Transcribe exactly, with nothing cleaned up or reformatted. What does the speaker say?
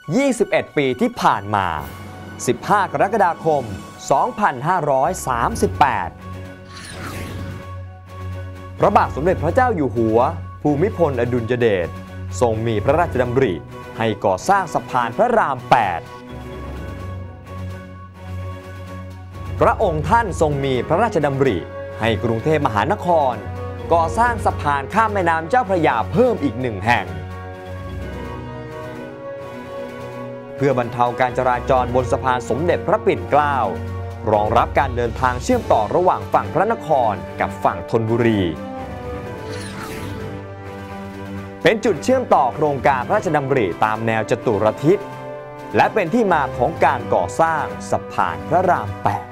ยี่สิบเอ็ด ปีที่ผ่านมา สิบห้า กรกฎาคม สองพันห้าร้อยสามสิบแปด พระบาทสมเด็จพระเจ้าอยู่หัวภูมิพลอดุลยเดชทรงมีพระราชดำริให้ก่อสร้างสะพานพระราม แปด พระองค์ท่านทรงมีพระราชดำริให้กรุงเทพมหานครก่อสร้างสะพานข้ามแม่น้ำเจ้าพระยาเพิ่มอีกหนึ่งแห่งเพื่อบรรเทาการจราจรบนสะพานสมเด็จพระปิ่นเกล้ารองรับการเดินทางเชื่อมต่อระหว่างฝั่งพระนครกับฝั่งธนบุรีเป็นจุดเชื่อมต่อโครงการพระราชดำริตามแนวจตุรทิศและเป็นที่มาของการก่อสร้างสะพานพระราม แปด